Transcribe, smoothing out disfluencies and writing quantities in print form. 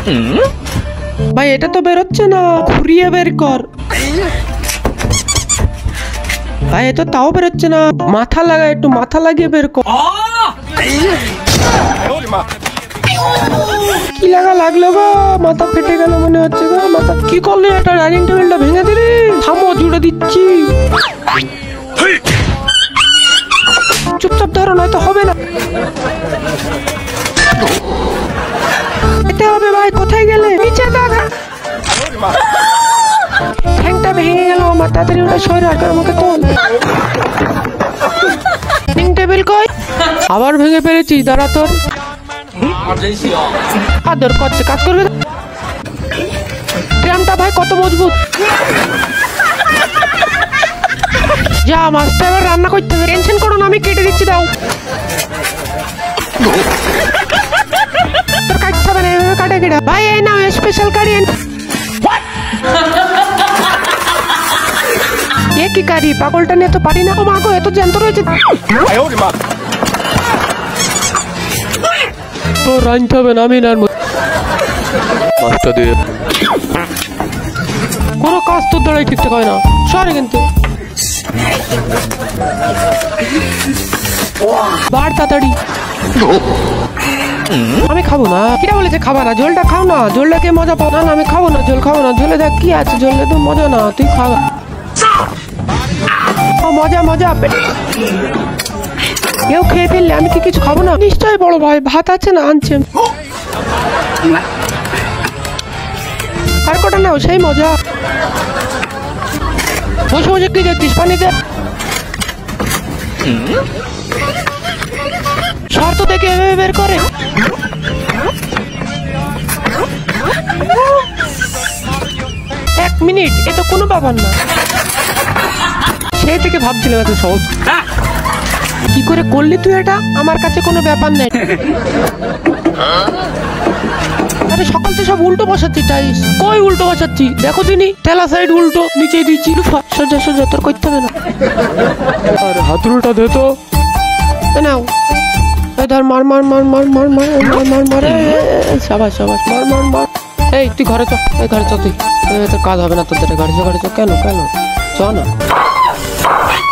ভাই এটা তো বেরোচ্ছে না, ঘুরিয়ে বের কর। ভাই এটা তাও বেরোচ্ছে না, মাথা লাগা, একটু মাথা লাগিয়ে বের কর। কি লাগলো গো, মাথা ফেটে গেল মনে হচ্ছে গো। মাথা কি করলি, এটা ডাইনিং টেবিলটা ভেঙে দিলি? থামো, জুড়ে দিচ্ছি। চুপচাপ ধরো, নয়তো হবে না। এটা হবে ভাই, কোথায় গেলে? নিচে দেখা, ঠ্যাংটা ভেঙে গেল আমার। তাড়াতাড়ি ওটা সরে রাখ, আমাকে তোল। ডাইনিং টেবিল কই? আবার ভেঙে পেরেছি, দাঁড়া তোর। আদর করছে, কাজ করবে। ট্রামটা ভাই কত মজবুত। যা মাছটা এবার রান্না করতে হবে। টেনশন করো না, আমি কেটে দিচ্ছি, দাও। তোর কাটতে হবে না, এভাবে কাটে কেটে। ভাই এই নাও স্পেশাল কারি। এ কি কারি, পাগলটা নিয়ে তো পারি না। ও মা গো, এত জ্যান্ত রয়েছে। তো রাঁধতে হবে না, আমি না মাছটা দিয়ে। কোনো কাজ তোর দ্বারাই ঠিকঠাক হয় না, সরে কিন্তু। বার তাড়াতাড়ি। আমি খাবো না। কিরা বলেছে খাবা না? ঝোলটা খাও না, ঝোলটাকে মজা পাও না। আমি খাবো না, ঝোল খাবো না। ঝোলে দেখ কি আছে, ঝোলে তো মজা না, তুই খাওয়া। মজা মজা। কেউ খেয়ে ফেললে আমি কি কিছু খাবো না? নিশ্চয় বড় ভাই, ভাত আছে না, আনছে। আর কটা নাও, সেই মজা। বসে বসে কি দেখছিস, পানি দে। শর্ত দেখে এভাবে বের করে। এক মিনিট, এ তো কোনো ব্যাপার না। সেই থেকে ভাবছিলাম এত সহজ। কি করে করলি তুই এটা? আমার কাছে কোনো ব্যাপার নেই। আরে সকাল তো সব উল্টো বসাচ্ছি টাইস। কই উল্টো বসাচ্ছি? দেখো তিনি, ঠেলা সাইড উল্টো, নিচে দিচ্ছি। সোজা সোজা, তোর করতে হবে না। আরে হাতুড়িটা দে তো। নাও, ধর, মার মার মার মার মার মার মার মার মার। সাবাস সাবাস, মার মার মার। এই তুই ঘরে চ, এই ঘরে চ তুই। তোর কাজ হবে না তোদের। ঘরে চ, ঘরে চ। কেন কেন? চ না।